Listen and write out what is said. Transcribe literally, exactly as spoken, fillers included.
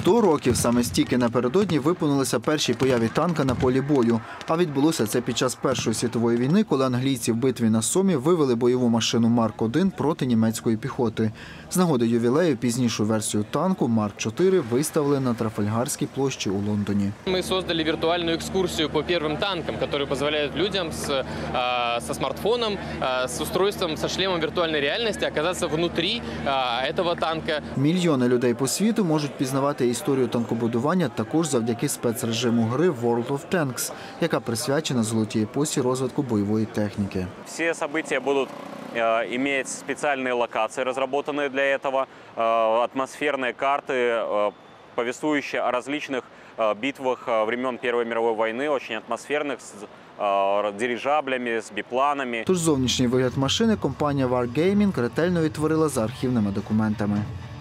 сто років саме стільки напередодні виповнилися першій появі танка на полі бою. А відбулося це під час Першої світової війни, коли англійці в битві на Сомі вивели бойову машину Марк один проти німецької піхоти. З нагоди ювілею пізнішу версію танку Марк чотири виставили на Трафальгарській площі у Лондоні. Ми створили віртуальну екскурсію по першим танкам, які дозволяють людям з, со смартфоном, з устройством, з шлемом віртуальної реальності оказатися внутрі цього танка. Мільйони людей по світу можуть пізнавати історію танкобудування також завдяки спецрежиму гри World of Tanks, яка присвячена золотій епосі розвитку бойової техніки. Всі события будуть иметь специальные локации, разработанные для этого, атмосферные карты, повествующие о различных битвах времен Первой мировой войны, очень атмосферных, с дирижаблями, с біпланами. Тож зовнішній вигляд машини компанія Wargaming ретельно відтворила за архівними документами.